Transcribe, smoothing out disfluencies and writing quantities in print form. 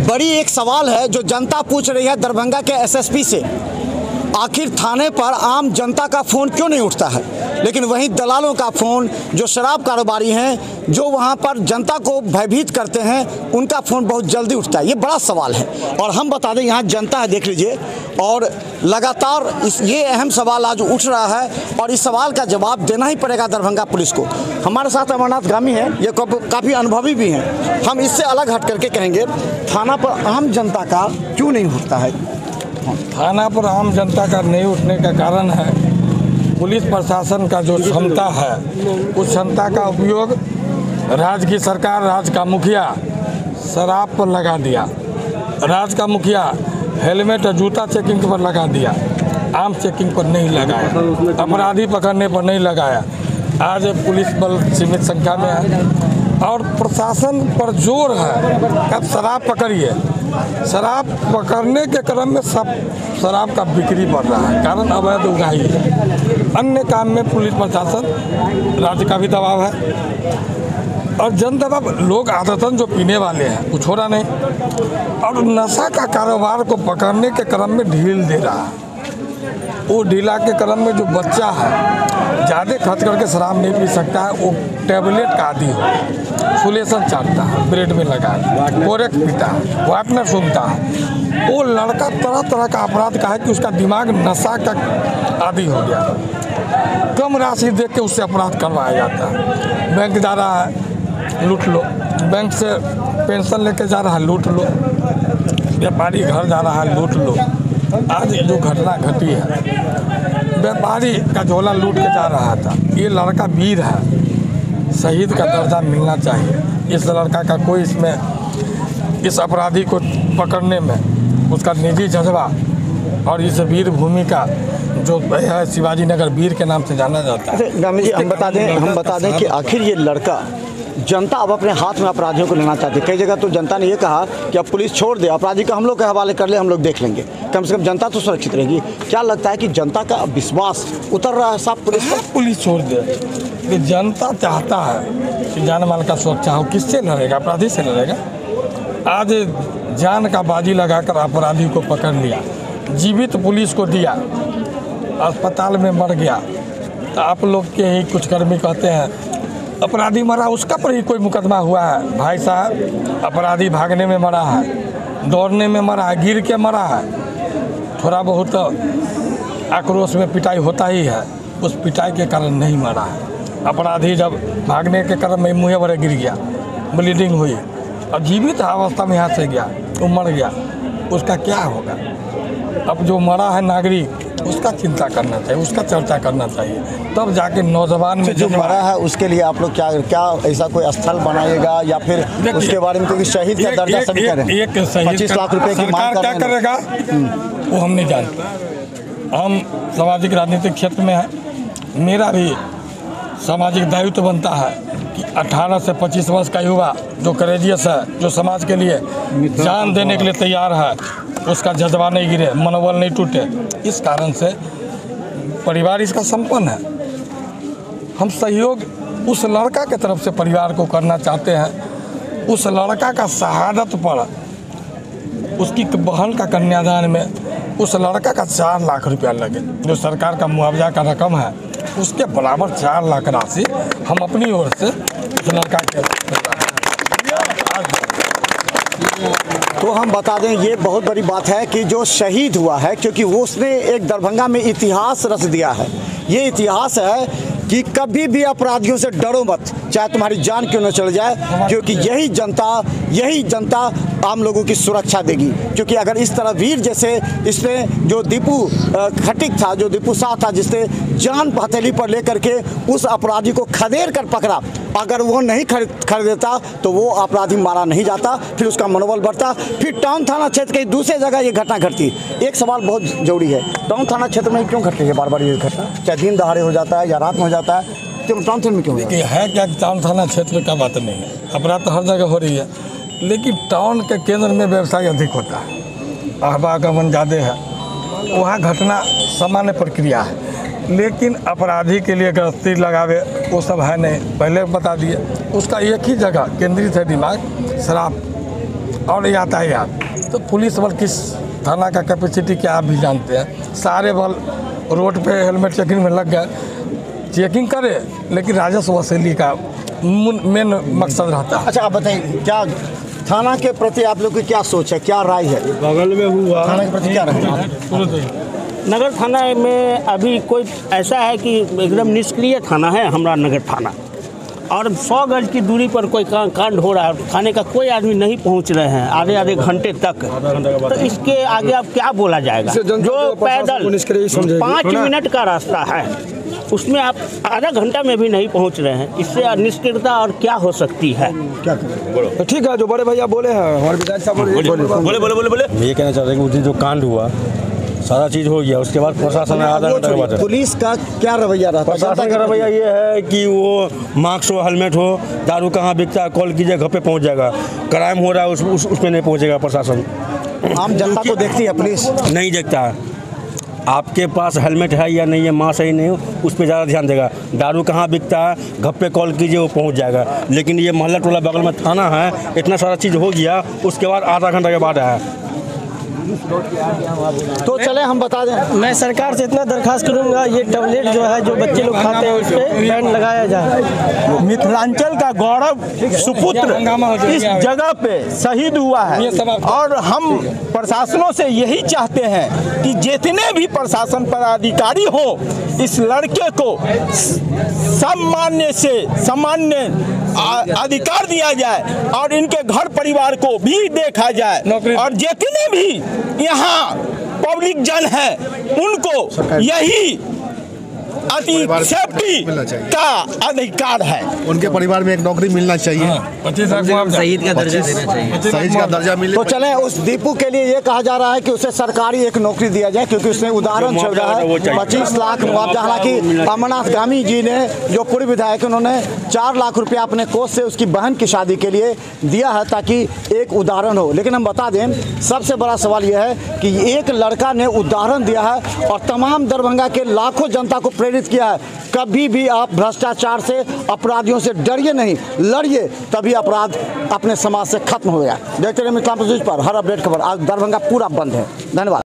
बड़ी एक सवाल है जो जनता पूछ रही है दरभंगा के एसएसपी से, आखिर थाने पर आम जनता का फ़ोन क्यों नहीं उठता है, लेकिन वहीं दलालों का फ़ोन, जो शराब कारोबारी हैं, जो वहां पर जनता को भयभीत करते हैं, उनका फ़ोन बहुत जल्दी उठता है। ये बड़ा सवाल है। और हम बता दें, यहाँ जनता है, देख लीजिए, और लगातार ये अहम सवाल आज उठ रहा है और इस सवाल का जवाब देना ही पड़ेगा दरभंगा पुलिस को। हमारे साथ अमरनाथ गामी हैं, ये काफ़ी अनुभवी भी हैं। हम इससे अलग हट करके कहेंगे, थाना पर आम जनता का क्यों नहीं उठता है? थाना पर आम जनता का नहीं उठने का कारण है पुलिस प्रशासन का जो क्षमता है, उस क्षमता का उपयोग राज्य की सरकार, राज्य का मुखिया शराब पर लगा दिया, राज्य का मुखिया हेलमेट और जूता चेकिंग पर लगा दिया, आम चेकिंग पर नहीं लगाया, अपराधी पकड़ने पर नहीं लगाया। आज पुलिस बल सीमित संख्या में है और प्रशासन पर जोर है कि अब शराब पकड़िए। शराब पकड़ने के क्रम में सब शराब का बिक्री बढ़ रहा है, कारण अवैध उगाही है। अन्य काम में पुलिस प्रशासन, राज्य का भी दबाव है और जन दबाव, लोग आदतन जो पीने वाले हैं कुछ हो रहा नहीं, और नशा का कारोबार को पकड़ने के क्रम में ढील दे रहा है। वो ढीला के क्रम में जो बच्चा है ज़्यादा खर्च करके शराब नहीं पी सकता है, वो टैबलेट का आदी हो, सुलेशन चाटता है, ब्रेड में लगा कोरेक पीता है, वाइटनर सूंघता है। वो लड़का तरह तरह का अपराध का है कि उसका दिमाग नशा का आदी हो गया। कम राशि देख के उससे अपराध करवाया जाता है। बैंक जा रहा है, लूट लो, बैंक से पेंशन लेके जा रहा है, लूट लो, व्यापारी घर जा रहा है, लूट लो। आज जो घटना घटी है, व्यापारी का झोला लूट के जा रहा था, ये लड़का वीर है, शहीद का दर्जा मिलना चाहिए। इस लड़का का कोई इसमें, इस अपराधी को पकड़ने में उसका निजी जज्बा और इस वीर भूमि का जो है, शिवाजी नगर वीर के नाम से जाना जाता है। गामी जी, हम बता दें कि आखिर ये लड़का, जनता अब अपने हाथ में अपराधियों को लेना चाहती है। कई जगह तो जनता ने ये कहा कि अब पुलिस छोड़ दे, अपराधी का हम लोग के हवाले कर ले, हम लोग देख लेंगे, कम से कम जनता तो सुरक्षित रहेगी। क्या लगता है कि जनता का विश्वास उतर रहा है साहब पुलिस पर? पुलिस छोड़ दे, कि जनता चाहता है कि जान माल का सुरक्षा हो। किससे लड़ेगा? अपराधी से लड़ेगा। आज जान का बाजी लगाकर अपराधी को पकड़ लिया, जीवित पुलिस को दिया, अस्पताल में मर गया, तो आप लोग के ही कुछ कर्मी कहते हैं अपराधी मरा, उसका पर ही कोई मुकदमा हुआ है? भाई साहब, अपराधी भागने में मरा है, दौड़ने में मरा है, गिर के मरा है, थोड़ा बहुत आक्रोश में पिटाई होता ही है, उस पिटाई के कारण नहीं मरा है। अपराधी जब भागने के क्रम में मुँह भरे गिर गया, ब्लीडिंग हुई और जीवित अवस्था में यहाँ से गया, वो मर गया, उसका क्या होगा? अब जो मरा है नागरिक, उसका चिंता करना चाहिए, उसका चर्चा करना चाहिए, तब जाके नौजवान में जो मरा है उसके लिए आप लोग क्या ऐसा कोई स्थल बनाएगा या फिर उसके बारे में, क्योंकि शहीद का दर्जा सभी करें, 25 लाख रुपए की मांग क्या करेगा वो हम नहीं जानते। हम सामाजिक राजनीतिक क्षेत्र में है, मेरा भी सामाजिक दायित्व बनता है कि 18 से 25 वर्ष का युवा जो करेजियस है, जो समाज के लिए जान देने के लिए तैयार है, उसका जज्बा नहीं गिरे, मनोबल नहीं टूटे। इस कारण से परिवार इसका संपन्न है। हम सहयोग उस लड़का के तरफ से परिवार को करना चाहते हैं। उस लड़का का शहादत पर उसकी बहन का कन्यादान में उस लड़का का 4 लाख रुपया लगे, जो सरकार का मुआवजा का रकम है, उसके बराबर 4 लाख राशि हम अपनी ओर से उस लड़का के। तो हम बता दें, ये बहुत बड़ी बात है कि जो शहीद हुआ है, क्योंकि वो उसने एक दरभंगा में इतिहास रच दिया है। ये इतिहास है कि कभी भी अपराधियों से डरो मत, चाहे तुम्हारी जान क्यों न चल जाए, क्योंकि यही जनता आम लोगों की सुरक्षा देगी। क्योंकि अगर इस तरह वीर जैसे, इसमें जो दीपू खटिक था, जो दीपू शाह था, जिसने जान हथेली पर लेकर के उस अपराधी को खदेड़ कर पकड़ा, अगर वो नहीं खरीदेता तो वो अपराधी मारा नहीं जाता, फिर उसका मनोबल बढ़ता, फिर टाउन थाना क्षेत्र के दूसरे जगह ये घटना घटती। एक सवाल बहुत जरूरी है, टाउन थाना क्षेत्र में क्यों घट रही है बार बार ये घटना? चाहे दिन दहाड़े हो जाता है या रात में हो जाता है, तो टाउन थाना में क्यों है? क्या टाउन थाना क्षेत्र का बात नहीं है, अपराध तो हर जगह हो रही है, लेकिन टाउन के केंद्र में व्यवसाय अधिक होता है, आवागमन ज़्यादा है, वहाँ घटना सामान्य प्रक्रिया है। लेकिन अपराधी के लिए गश्ती लगावे वो सब है नहीं, पहले बता दिए। उसका एक ही जगह केंद्रित है दिमाग, शराब और यातायात। तो पुलिस बल किस थाना का कैपेसिटी क्या आप भी जानते हैं। सारे बल रोड पे हेलमेट चेकिंग में लग गए, चेकिंग करे लेकिन राजस्व वसूली का मेन मकसद रहता है। अच्छा आप बताइए, क्या थाना के प्रति आप लोग की क्या सोच है, क्या राय है? बगल में हुआ थाना के प्रति क्या राय है? नगर थाना में अभी कोई ऐसा है कि एकदम निष्क्रिय थाना है हमारा नगर थाना, और 100 गज की दूरी पर कोई कांड हो रहा है, थाने का कोई आदमी नहीं पहुंच रहे हैं आधे आधे घंटे तक। तो इसके आगे अब क्या बोला जाएगा? जो पैदल 5 मिनट का रास्ता है उसमें आप आधा घंटा में भी नहीं पहुंच रहे हैं, इससे निष्क्रियता और क्या हो सकती है? क्या करें? तो ठीक है, जो बड़े भैया बोले हैं हमारे विधायक साहब बोले। मैं ये कहना चाहता हूँ कि उस दिन जो कांड हुआ सारा चीज़ हो गया, उसके बाद प्रशासन आधा घंटे के बाद पुलिस का क्या रवैया रहता है? प्रशासन का रवैया ये है कि वो मास्क हो, हेलमेट हो, दारू कहाँ बिकता है कॉल कीजिए घर पे पहुंच जाएगा, क्राइम हो रहा है उस पे नहीं पहुंचेगा प्रशासन। आम जनता को देखती है पुलिस? नहीं देखता है। आपके पास हेलमेट है या नहीं है, मास्क है नहीं, उस पर ज़्यादा ध्यान देगा। दारू कहाँ बिकता है घर पे कॉल कीजिए वो पहुंच जाएगा। लेकिन ये मोहल्ला टोला बगल में थाना है, इतना सारा चीज़ हो गया, उसके बाद आधा घंटा के बाद आया। तो चले हम बता दें, मैं सरकार से इतना दरखास्त करूंगा, ये टैबलेट जो है जो बच्चे लोग खाते हैं उस पर बैन लगाया जाए। मिथिलांचल का गौरव सुपुत्र इस जगह पे शहीद हुआ है, और हम प्रशासनों से यही चाहते हैं कि जितने भी प्रशासन पदाधिकारी हो इस लड़के को सामान्य अधिकार दिया जाए और इनके घर परिवार को भी देखा जाए, और जितने भी यहाँ पब्लिक जन है उनको यही सेफ्टी का अधिकार है। उनके परिवार में एक नौकरी मिलना चाहिए, शहीद का दर्जा देना चाहिए, शहीद का दर्जा मिले। तो चलें उस दीपू के लिए ये कहा जा रहा है कि उसे सरकारी एक नौकरी दिया जाए, क्योंकि उसने उदाहरण चल रहा है 25 लाख मुआवजा। हालांकि अमरनाथ गामी जी ने जो पूर्व विधायक उन्होंने 4 लाख रुपया अपने कोष से उसकी बहन की शादी के लिए दिया है ताकि एक उदाहरण हो। लेकिन हम बता दें, सबसे बड़ा सवाल यह है कि एक लड़का ने उदाहरण दिया है और तमाम दरभंगा के लाखों जनता को प्रेरित किया है। कभी भी आप भ्रष्टाचार से, अपराधियों से डरिए नहीं, लड़िए, तभी अपराध अपने समाज से खत्म हो गया। देखते रहिए मिथिला न्यूज़ पर हर अपडेट खबर। आज दरभंगा पूरा बंद है। धन्यवाद।